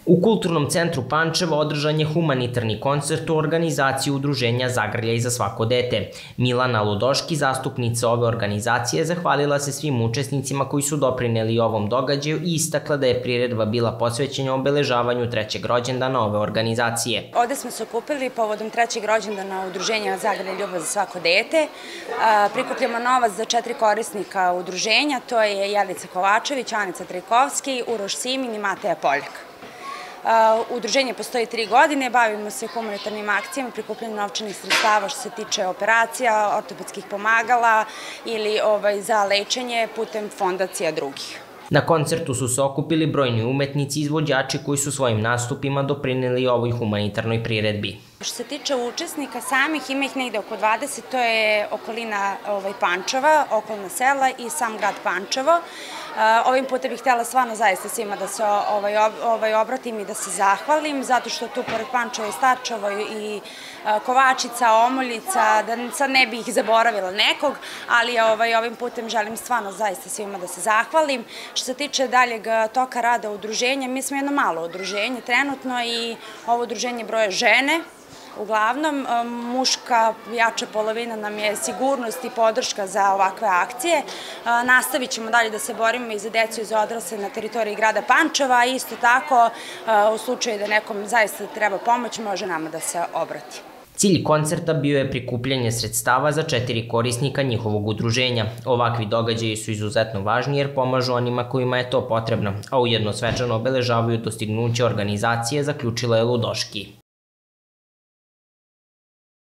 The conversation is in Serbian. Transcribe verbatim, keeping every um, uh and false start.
U Kulturnom centru Pančevo održan je humanitarni koncert u organizaciji udruženja Zagrljaj za svako dete. Milana Ludoški, zastupnica ove organizacije, zahvalila se svim učesnicima koji su doprineli ovom događaju i istakla da je priredba bila posvećena obeležavanju trećeg rođendana ove organizacije. Ovde smo se okupili povodom trećeg rođendana udruženja Zagrljaj ljubav za svako dete. Prikupljamo novac za četiri korisnika udruženja, to je Jelica Kovačević, Anica Trajkovski, Uroš Simin i Mateja Poljak. Udruženje postoji tri godine, bavimo se humanitarnim akcijama, prikupljanjem novčanih sredstava što se tiče operacija, ortopedskih pomagala ili za lečenje putem fondacija drugih. Na koncertu su se okupili brojni umetnici i izvođači koji su svojim nastupima doprineli ovoj humanitarnoj priredbi. Što se tiče učesnika samih, ima ih negde oko dvadeset, to je okolina Pančeva, okolna sela i sam grad Pančevo. Ovim putem bih htjela stvarno zaista svima da se obratim i da se zahvalim, zato što tu pored Pančeva i Starčevo i Kovačica, Omoljica, da sad ne bih zaboravila nekog, ali ovim putem želim stvarno zaista svima da se zahvalim. Što se tiče daljeg toka rada udruženja, mi smo jedno malo udruženje trenutno i ovo udruženje broje žene. Uglavnom, muška jača polovina nam je sigurnost i podrška za ovakve akcije. Nastavit ćemo dalje da se borimo i za decu i za odrasle na teritoriji grada Pančeva, a isto tako u slučaju da nekom zaista treba pomoć, može nama da se obrati. Cilj koncerta bio je prikupljanje sredstava za četiri korisnika njihovog udruženja. Ovakvi događaji su izuzetno važni jer pomažu onima kojima je to potrebno, a ujedno svečano obeležavaju dostignuće organizacije, zaključila je Ludoški.